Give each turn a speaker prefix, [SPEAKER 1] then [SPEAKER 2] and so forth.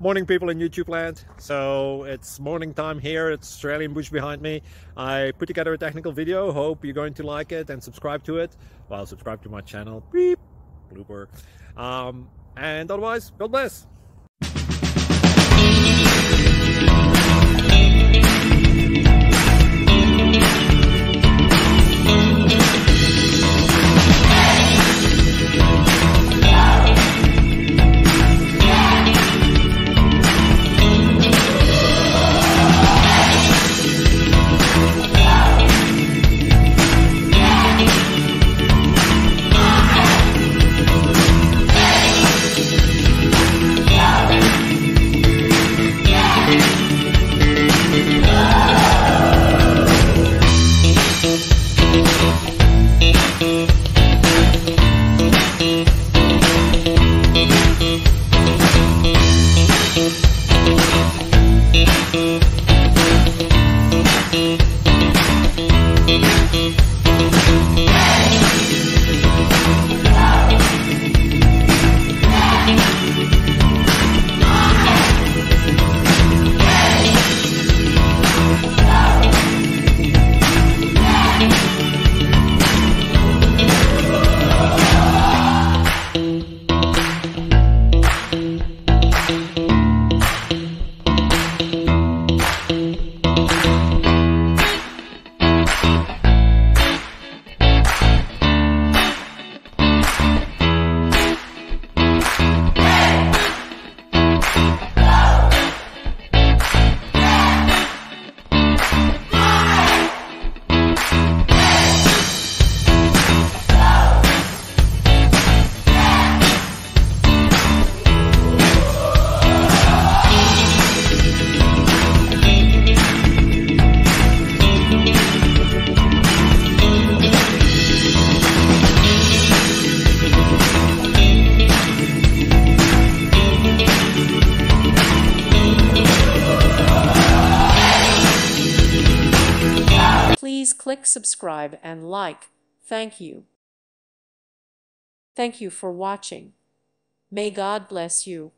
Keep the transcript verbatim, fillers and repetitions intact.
[SPEAKER 1] Morning, people in YouTube land. So it's morning time here. It's Australian bush behind me. I put together a technical video. Hope you're going to like it and subscribe to it. Well, subscribe to my channel. Beep. Blooper. Um, and otherwise, God bless.
[SPEAKER 2] Please click subscribe and like. Thank you. Thank you for watching. May God bless you.